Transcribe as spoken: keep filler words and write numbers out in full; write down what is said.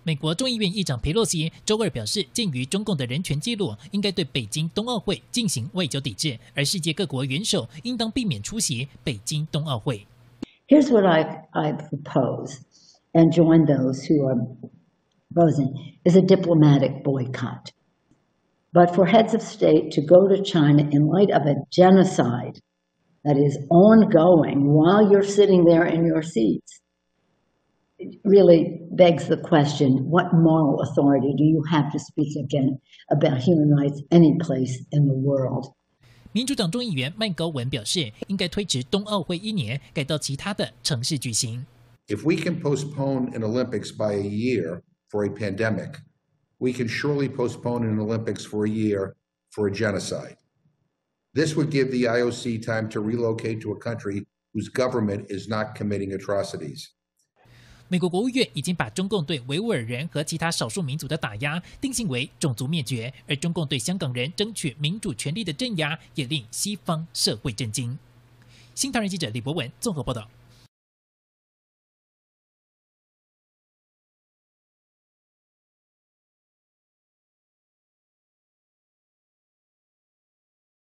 美国众议院议长佩洛西周二表示，鉴于中共的人权记录，应该对北京冬奥会进行外交抵制，而世界各国元首应当避免出席北京冬奥会。 Here's what I, I propose, and join those who are proposing, is a diplomatic boycott. But for heads of state to go to China in light of a genocide that is ongoing while you're sitting there in your seats, it really begs the question, what moral authority do you have to speak again about human rights any place in the world? 民主党众议员麦高文表示，应该推迟冬奥会一年，改到其他的城市举行。 If we can postpone an Olympics by a year for a pandemic, we can surely postpone an Olympics for a year for a genocide. This would give the I O C time to relocate to a country whose government is not committing atrocities. 美国国务院已经把中共对维吾尔人和其他少数民族的打压定性为种族灭绝，而中共对香港人争取民主权利的镇压也令西方社会震惊。新唐人记者李博文综合报道。